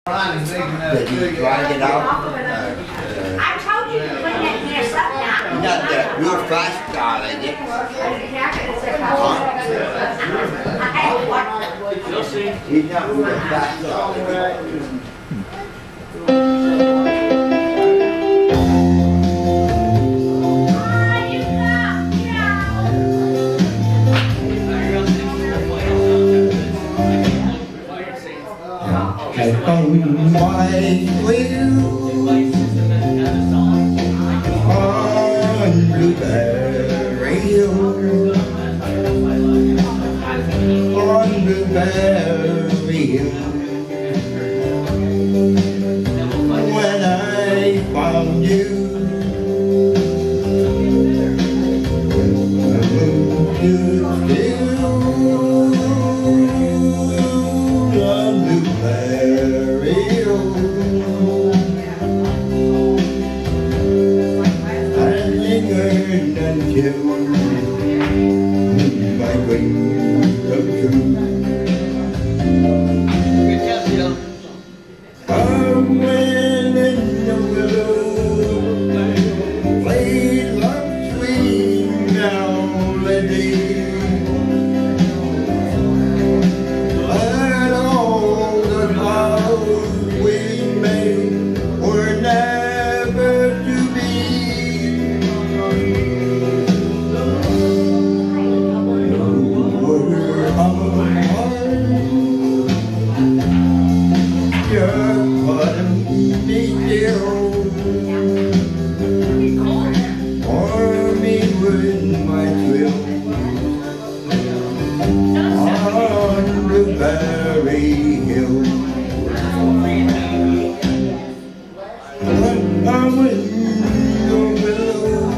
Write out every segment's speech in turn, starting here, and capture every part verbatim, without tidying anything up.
Did you grind it out? I told you to clean that mess up now. Not that real fast, darling. You'll see. He's not real fast, darling. On white wheel, on blueberry hill, on blueberry hill. When I found you, I moved you still on blueberry hill. I lingered until my dreams come true. I went in the willow, played love sweet melody. But all the vows we made were never to be. Were our hearts just but me still, or me with my thrill on Blueberry Hill. I went the willow,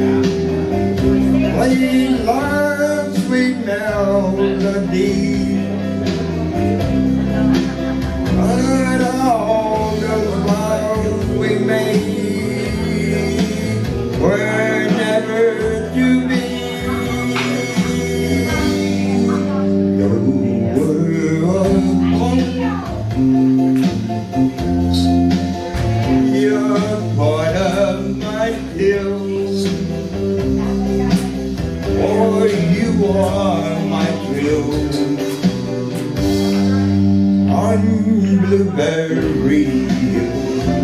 played love's sweet melody. But all the vows we made were never to be. You were alone, you're part of my hills, or you are my thrill. On Blueberry Hill.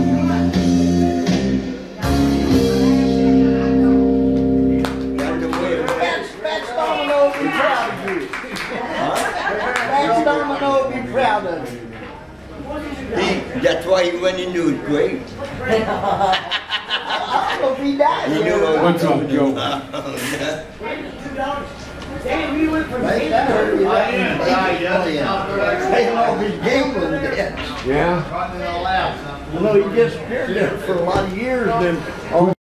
Max Domino will be proud of you. Max Domino will be proud of you. He, that's why he went into his grave. I don't know if he died. He knew what What's up, Joe? Right, that hurt me like paying off his gambling debts. Yeah? You know, he disappeared there for a lot of years then.